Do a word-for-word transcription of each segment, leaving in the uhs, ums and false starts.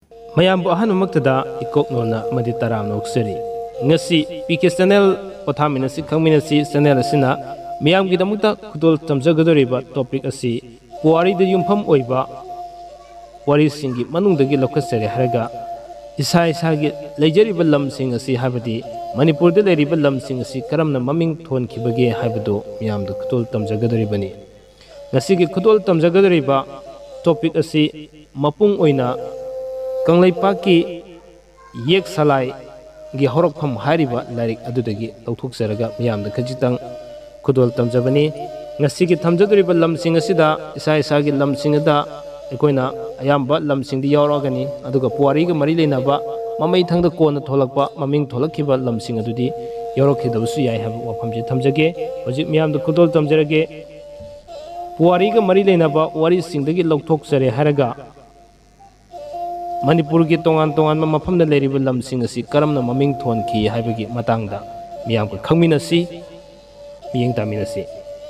mayam bu ahanu maktada ikok nona madi taram na uksari ngasi P K channel pothaminasi khangminasi channel asina mayam gi damukta khudol tamjagadoriba topic asi puari de yumpham oiba wari singi manungdagi lokasare haraga isa isa gi leijariba lamsing asi habadi Manipur de leriba lamsing asi karamna maming thonkhibage habado mayam da khudol tamjagadoribani ngasi gi khudol tamjagadoriba topic asi mapung oina Kanglaipa-ki yek salai gi horokpham hariba larik adudagi lauthokjaraga miyamda khajitang khudol tamjabani ngasigi thamjadoriba lamsing asida isa isa gi lamsing ada ekoina ayamba lamsing di yauragani aduga puari ga mari leinaba mamai thangda kona tholakpa maming tholakhiba lamsing adudi yaurokhidabusu yai haba wafamji thamjage hojik miyamda khudol tamjarage puari ga mari leinaba wari singdagi lauthokjare haraga Manipurgi tongan tongan mafamda leriba lamsing asi karamna maming thonkhi haibagi matangda miyam ko khangminasi miyeng taminasi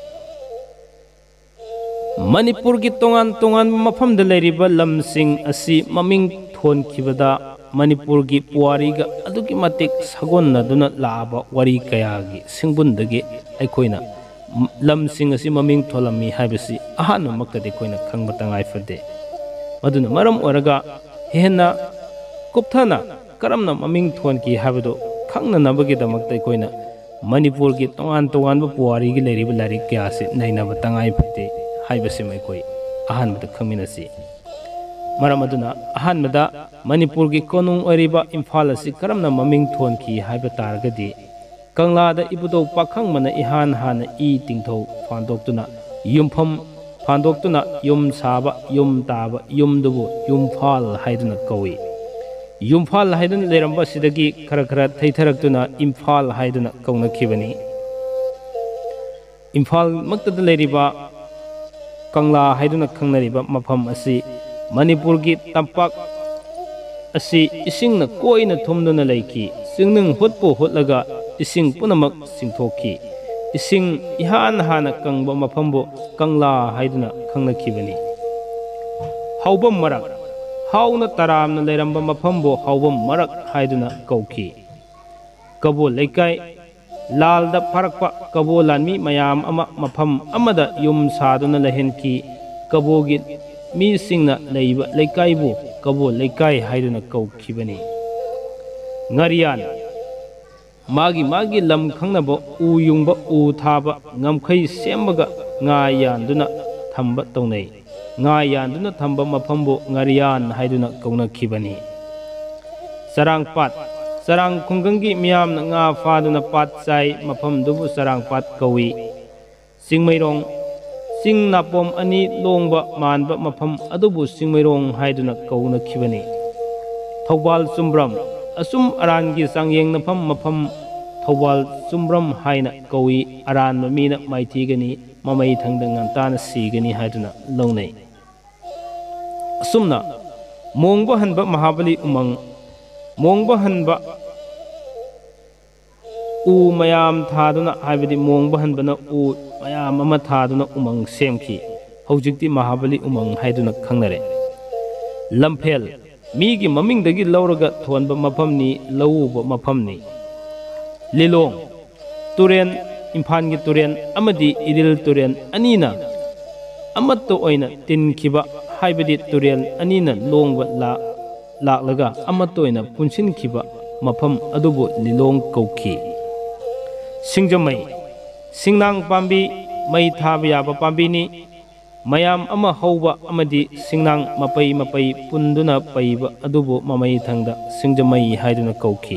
Manipurgi tongan tongan mafamda leriba lamsing asi maming thonkhibada Manipurgi puariga adugi matik sagonna duna laaba wari kayagi singbundagi aikoina lamsing asi maming tholami haibasi ahanu makkadi koina khangbatangai fade maduna maram oraga Hena kupthana karamna maming thonkhi habado khangna nabagi damakta koina Manipur gi tongan tongan bu puari gi leriba larik kya se naina batangai phate haibase mai koi ahan bada khangminasi maramaduna ahan mada Manipur gi konung oriba imphal asi karamna maming thonkhi haiba targadi kangla da ibudo pakhang mana ihan hana i tingthau phandoktuna yumpham Pandoktuna yum saba yum taba yum dubu yum phal haiduna kawi yum phal haiduna leramba sidagi khara khara thaitharaktuna imphal haiduna kauna khibani imphal maktada leriba kangla haiduna khangnariba mafam asi Manipur gi tampak asi isingna koina thumduna leiki singning hutpo hutlaga ising punamak singthokhi Ising ihan hana kangba mafambo kangla haiduna khangnakhibani Haubam marak hauna taramna leramba mafambo haubam marak haiduna kaukhi Kabo leikai lalda pharakpa kabo lanmi mayam ama mafam amada yum saduna lahenki kabogi mi singna leiba leikaibu kabo leikai haiduna kaukhibani Ngariyan Magi magi lam khangnaba u yungba u thaba ngamkhai sembaga nga yanduna thamba tongnai nga yanduna thamba mafambo ngariyan haiduna kauna khibani sarang pat sarang khunggangi miyamna nga faduna pat chai mafam dubu sarang pat kawi singmairong sing napom ani longba manba mafam adubu singmairong haiduna kauna khibani Thawbal Sumbram Asum arangi sangyeng nafam mafam Thawbal Sumbram haina kawi aran mamina maitigani mamai thangdang ngantana sigani haiduna launai Asumna mongba hanba Mahabali umang mongba hanba u mayam thaduna haibadi mongba hanbana u mayam ama thaduna umang semki hojikti Mahabali umang haiduna khangnare Lamphel Migi maming dagi lauraga thonba mafamni lauba mafamni Lilong Turen Imphangi Turen amadi Iril Turen anina amatto oina tinkhiba haibadi Turen anina longba la laklaga amatto oina punsinkhiba mafam adubu Lilong kaukhi Singjamai Singnang pambi mai thaba yaba pambini Mayam ama hauba amadi singnang mapai mapai punduna paiba adubu mamai thangda singjamai haiduna kaukhi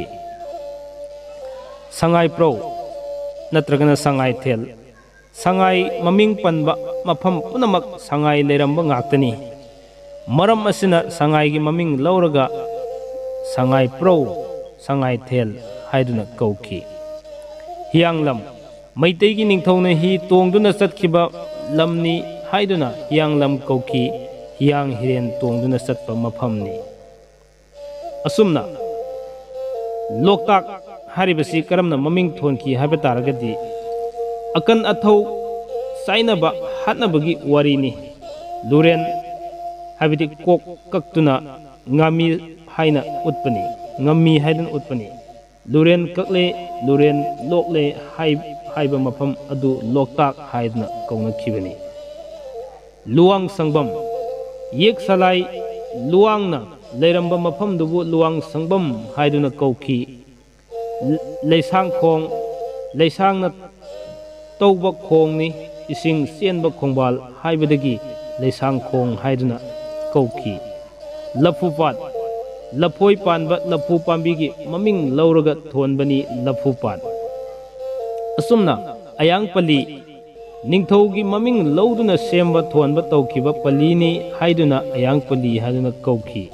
Sangai pro natragana sangai thel sangai maming panba mafam punamak sangai leramba ngaktani maram asina sangai gi maming lauraga sangai pro sangai thel haiduna kaukhi Hianglam maitei gi ningthona hi tongduna chatkhiba lamni haiduna hiang lam kauki hiang hiren tongduna satpa mafamni asumna loktak haribasi karamna maming thonkhi haiba taragadi akan athau sainaba hatnabagi warini luren habidi kok kaktuna ngami haina utpani ngami haidan utpani luren kakle luren lokle hai haiba mafam adu loktak haidna kauna khibani luang sangbam yek salai luangna leiramba mafam dubu luang sangbam haiduna kauki leisang khong leisangna tauba khongni ising sienba khongbal haibadagi leisang khong haiduna kauki lafupat lapoi panba lafu pambigi maming lauraga thonbani lafupat asumna ayang pali ningthaugi maming lauduna semba thonba taukiba palini haiduna ayang pali haiduna kauki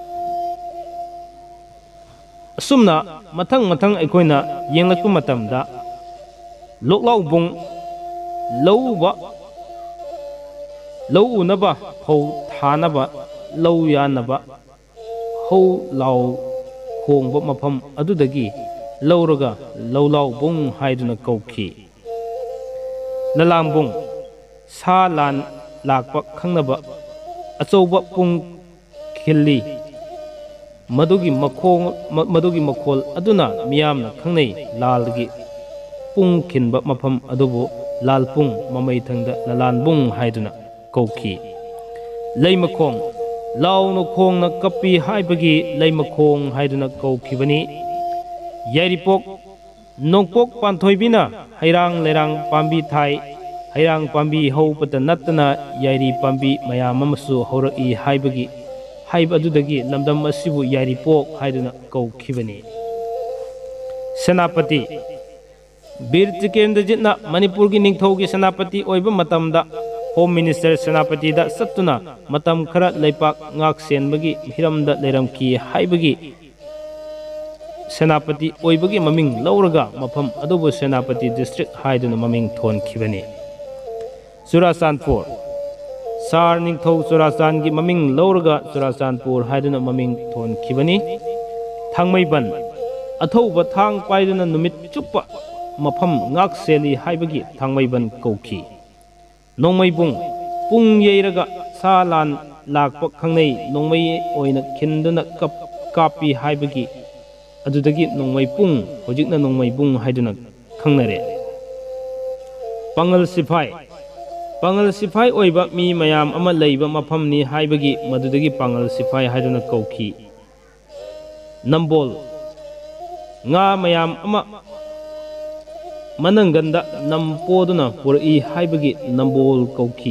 asumna mathang mathang aikoina yenglakpa matamda loklau bung lauba lau unaba phau thanaba lau yanaba hau lau khongba mafam adudagi lauraga laulau bung haiduna kauki lalambung sa lan lakpa khangnaba achouba pung khilli madugi makhong madugi makhol aduna miyamna khangnei lalgi pung khinba mafam adubu lalpung mamai thangda lalanbung haiduna kauki leimakhong launo khongna kapi haibagi leimakhong haiduna kaukibani yairipok nongpok panthoibina hairang lerang pambi thai hairang pambi hopata natna yairi pambi mayam amasu horaki haibagi haib adudagi lamdam asibu yairipok haiduna kaukibani senapati bir tikendra jitna manipurgi ningthaugi senapati oiba matamda Home Minister Senapati da satuna matam khara leipak ngak senbagi hiramda leiramki haibagi Senapati oibagi maming lauraga mafam adubu Senapati district haiduna maming thon khibani Churachandpur Sar ningthau Churachandgi maming lauraga Churachandpur haiduna maming thon khibani Thangmaiban athauba thang paiduna numit chuppa mafam ngak seli haibagi Thangmaiban kauki Nongmaibung pung yeiraga salan lakpa khangnei nongmai oina khinduna kap kapi haibagi adudagi nongmai pung hojikna nongmai bung haiduna khangnare Pangal Siphai Pangal Siphai oiba mi mayam ama leiba mafamni haibagi madudagi Pangal Siphai haiduna kauki Nambol nga mayam ama Mananganda nampoduna puri haibagi nambol kauki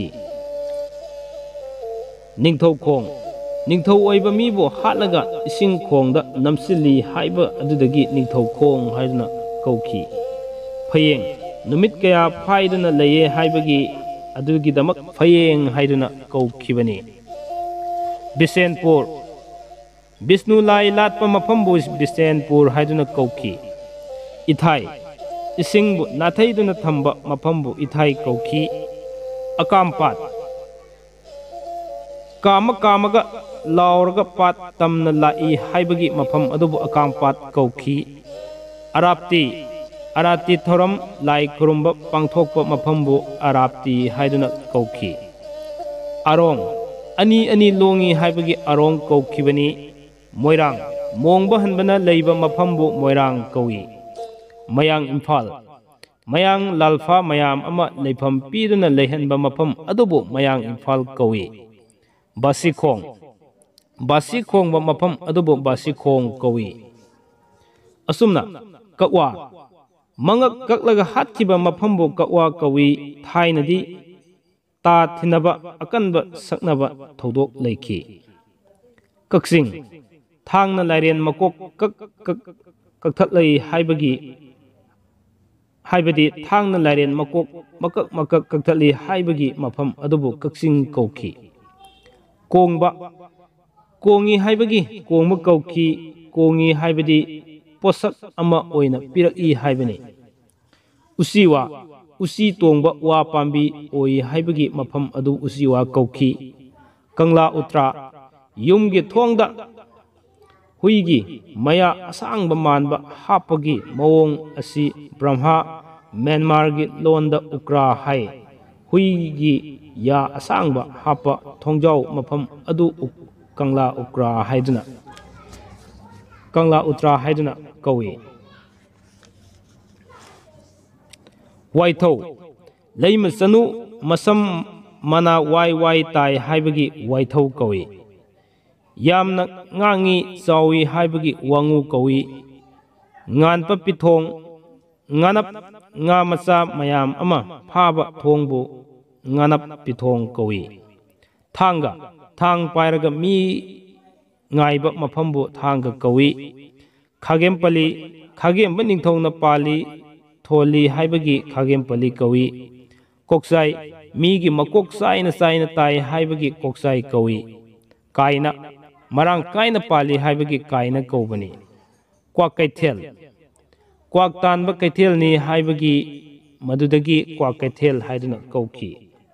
Ningthau khong Ningthau oiba mibo hatlaga ising khongda namsili haiba adudagi ningthau khong haiduna kauki Phayeng numit kaya phaiduna leye haibagi adugi damak phayeng haiduna kaukibani Bisenpur Bisnu lai latpa mafambu Bisenpur haiduna kauki Ithai Isingbu nathaiduna thamba mafambu ithai kauki Akampat Kama kamaga lauraga pat tamna lai haibagi mafam adubu akampat kauki Arapti Arati thoram lai kurumba pangthokpa mafambu Arapti haiduna kauki Arong Ani ani longi haibagi arong kaukibani Moirang Mongba hanbana leiba mafambu Moirang kaui Mayang Imphal Mayang Lalfa mayam ama leifam piduna leihanba mafam adubu Mayang Imphal kawi Basikhong Basikhong ba mafam adubu Basikhong kawi Asumna Kakwa Mangak kaklaga hatkiba mafambu Kakwa kawi thainadi ta thinaba akanba saknaba thodok leiki Kaksing Thangna lairen makok kak kak kakthatlei haibagi haibadi thangna lairen makok makak makak kakthali haibagi mafam adubu kaksing kauki Kongba Kongi haibagi kongba kauki Kongi haibadi posak ama oina piraki haibani Usiwa Usi tongba wa pambi oi haibagi mafam adu usiwa kauki Kangla Utra Yumgi thongda Huigi maya asang bamanba hapagi mawong asi Brahma Myanmar gi londa ukra hai Huigi ya asang ba hapa thongjau mafam adu Kangla Ukra haiduna Kangla Utra haiduna kawi Waithau Leima Sanu Masam Mana Wai Wai Tai haibagi Waithau kawi Yamna Ngangi Sawi haibagi Wangu kawi Nganpa Pithong Nganap Nga Masa Mayam Ama Phaba Thongbu Nganap Pithong kawi Thanga Thang Pairaga Mi Ngaiba Mapambu Thanga kawi Khagempali Khagem Ningthongna Pali Tholi haibagi Khagempali kawi Koksai Migi Makok Saina Saina Tai haibagi Koksai kawi Kaina Marang Kaina Pali haibagi Kaina kaubani Kwak Kaithel Kwak Tanba Kaithel ni haibagi Madudagi Kwak Kaithel haiduna kauki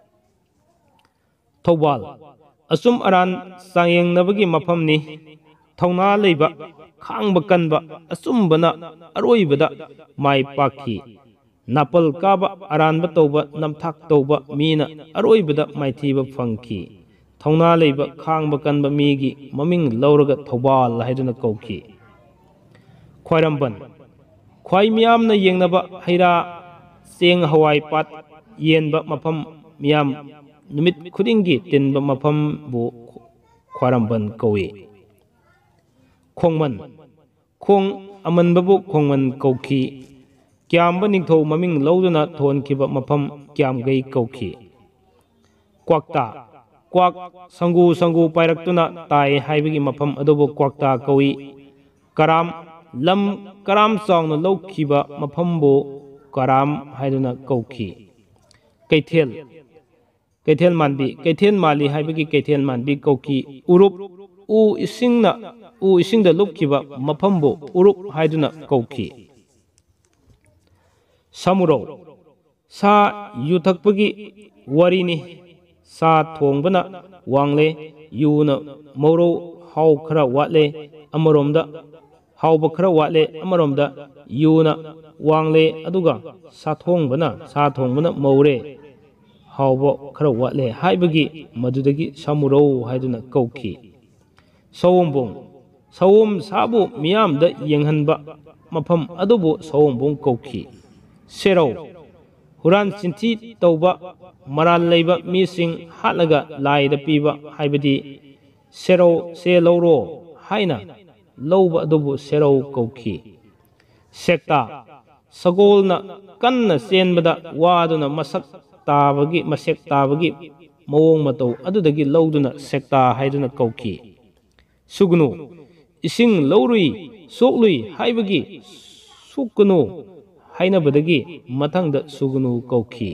Thobal Asum Aran Sangyeng Nabagi Mapamni Thongna Leiba Khangba Kanba Asumbana Aroibada Mai Paki Napal Kaba Aranba Toba Namthak Toba Mina Aroibada Mai Thiba Fangki Thongna Leiba Khangba Kanba Migi Maming Lauraga Thobal haiduna kauki Khwairamban Khwai Miyamna Yengnaba Haira Seng Hawai Pat Yenba Mapam Miyam Numit Khudingi Tinba Mapam Bu Khwaramban kawi Khongman Khong Amanbabu Khongman kauki Kyamba Ningthau Maming Lauduna Thonkiba Mapam Kyamgai kauki Kwakta Kwak Sangu Sangu Pairaktuna Tai haibagi Mapam Adobo Kwakta kawi Karam Lam Karam Songna Laukiba Mapambu Karam haiduna kauki Kaithel Kaithel Manbi Kaithel Mali haibagi Kaithel Manbi kauki Urup U Isingna U Isingda Lupkiba Mapambu Urup haiduna kauki Samuro Sa Yuthakpagi Warini Sa Thongbana Wangle Yuna Moro Hau Khara Watle Amaromda Hauba Khara Watle Amaromda Yuna Wangle Aduga Sa Thongbana Sa Thongbana Maure Hauba Khara Watle haibagi Madudagi Samuro haiduna kauki Sawombong Sawom Sabu Miyamda Yenghanba Mapam Adubu Sawombong kauki Serau Huran Sinti Tauba Maral Leiba Mising Hatlaga Laida Piba haibadi Serau Se Lauro Haina Lauba Adubu Serau kauki Sekta Sagolna Kanna Senbada Waduna Masak Tabagi Masek Tabagi Mawong Matau Adudagi Lauduna Sekta haiduna kauki Sugnu Ising Laurui Soklui haibagi Sukunu Hainabadagi Matangda Sugnu kauki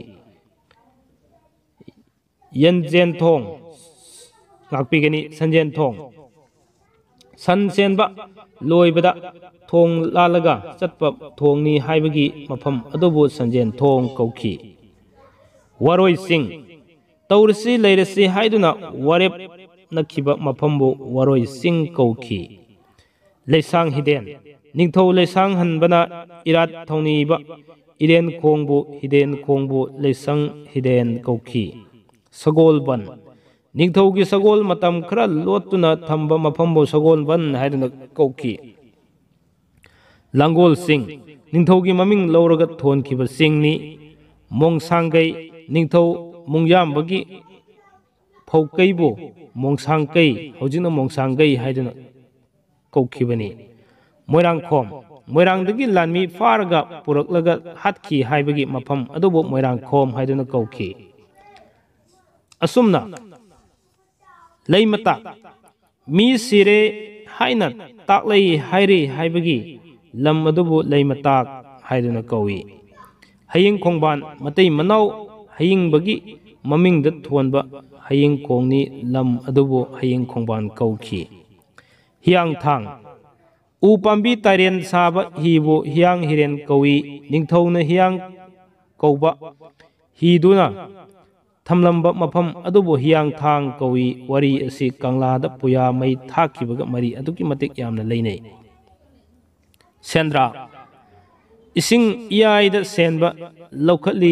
Yanjen Thong Ngakpigani Sanjen Thong San Senba Loibada Thong Lalaga Satpa Thongni haibagi Mapam Adobo Sanjen Thong kauki Waroi Singh Taurasi Lairasi haiduna Warep Nakiba Mapambu Waroi Singh kauki Leisang Hiden Ningthau Leisang Hanbana Irat Thongniba Iden Khongbu Hiden Khongbu Leisang Hiden kauki Sagolban Ningthau gi Sagol Matam Khara Lotuna Thamba Mapambu Sagolban haiduna kauki Langol Singh Ningthau gi Maming Lauraga Thonkiba Singhni Mongsangai Ningthau Mungyambagi Phokaibu Mongsangkai Hojina Mongsangai haiduna kaukibani Moirang Khom Moirangdagi Lanmi Faraga Puraklaga Hatki haibagi Mapam Adubu Moirang Khom haiduna kauki Asumna Leimata Mi Sire Haina Taklai Hairi haibagi Lam Adubu Leimata haiduna kawi Haying Khongban Matei Manau Haying Bagi Maming da Thonba Haying Khongni Lam Adubu Haying Khongban kauki Hiang Thang U Pambi Taren Saba Hibu Hiang Hiren kawi Ningthau Hiang Kauba Hiduna Thamlamba Mapam Adubu Hiang Thang kawi Wari Asi Kanglada Puya Mai Thakibaga Mari Aduki Matik Yamna Leinei Sendra Ising Iyaida Senba Laukatli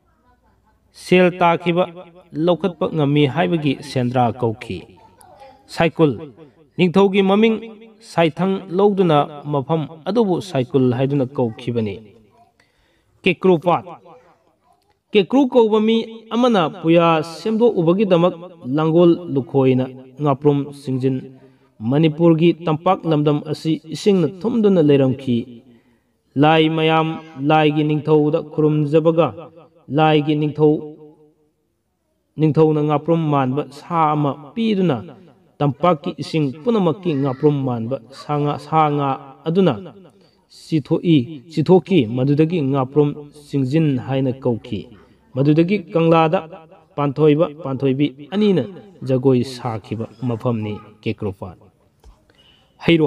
Sel Takiba Laukatpa Ngami Haibagi Sendra kauki साइकुल निंगथौगी ममिंग साइथंग लौदुना मफम अदुबु साइकुल हाइदुना कौखिबनी केक्रुपात केक्रू कौबमी Amna पुया सेमदो उबगिदमक Langol लुखोइना ngaप्रुम Syngene Manipur की तंपाक लमदम असी इसिंगना थुमदुना लेरमखी लाई मयाम लाई की निंगथौदा खुरुमजबगा लाई की निंगथौ निंगथौना ngaप्रुम मानबा सा अमा पीदुना तंपाक की इसिंग पुनमक्की ngaप्रुम मानबा साnga साnga अदुना सिथोई सिथोकी मदुदगी ngaप्रुम सिंजिन हाइना कौखी मदुदगी कंगलादा पांथोइबा पांथोइबी अनीना जगोई साखिबा मफमनी केक्रुपात हैरो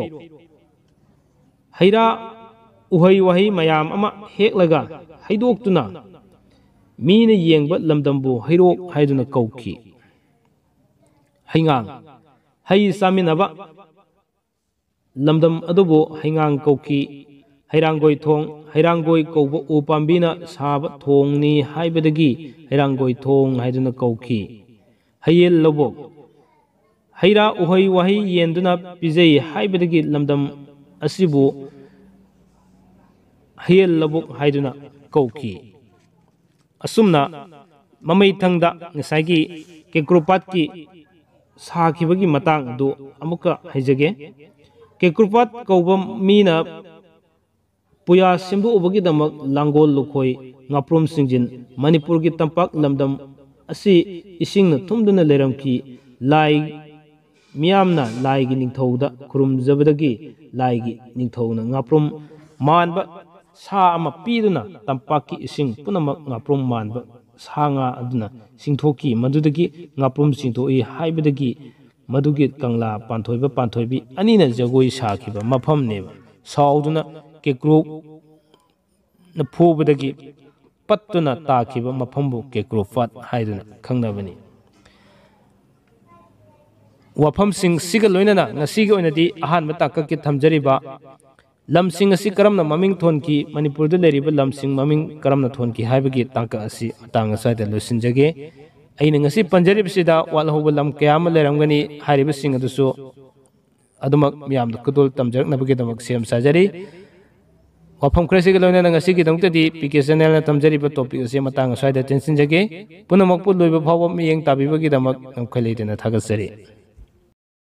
हैरा उहै वहै मयाम अमा हेक्लगा हैदोक्तुना मीना येंगबा लमदमबु हैरोक हाइदुना कौखी हैंगांग है चामिनबा लमदम अदुबु हैंगांग कौखी हैरांगोई थोंग हैरांगोई कौब उपांबीना साब थोंगनी हाइबदगी हैरांगोई थोंग हाइदुना कौखी हैयल लबोक हैरा उहै वहै येंदुना पिजै हाइबदगी लमदम असिबु हैयल लबोक हाइदुना कौखी असुमना ममैथंगदा ngसाइगी केक्रुपात की साखिबगी मतंग दो अमुका हैजगे केक्रुपात कौबम मीना पुया सिंधु उबगी दमक लांगोल लुखोई ngaप्रुम सिंजिन मणिपुर की तंपाक लमदम असी इसिंगना थुमदुना लेरमखी लाई मियामना लाई की निंगथौदा खुरुमजबदगी लाई की निंगथौना ngaप्रुम मानबा सा अमा पीदुना तंपाक की इसिंग पुनमक ngaप्रुम मानबा साnga अदुना सिंथोकी मदुदगी ngaप्रुम सिंथोई हाइबदगी मदुगी कंगला पांथोइबा पांथोइबी अनीना जगोई साखिबा मफम नेबा साउदुना केक्रू न फूबदगी पत्तुना ताखिबा मफमबु केक्रुपात हाइदुना खंगनबनी वफम सिंग सिग लोइनना ngasiगी ओइनदी अहानबा ताककी थमजरिबा लमसिंग असि करमना ममिंग थोनकी मणिपुर द लेरिबा लमसिंग ममिंग करमना थोनकी हाइबगी तांका असि तांग साइदा लोसिनजगे अइना ngasi पंजरिबसिदा वालहोबा लम कयाम लेरमगनी हारिबा सिंग अदुसु अदुमक मियामदा कुदुल तमजरकनबगी दमक सेम साजरी वफम खरसिगी लोइनना ngasiगी दमतदी पीके चैनल तमजरिबा टॉपिक असे मतांग साइदा टेंसिनजगे पुनमक पु लोइबा फावब मियेंग ताबिबगी दमक नमखैलेदना थागसरी।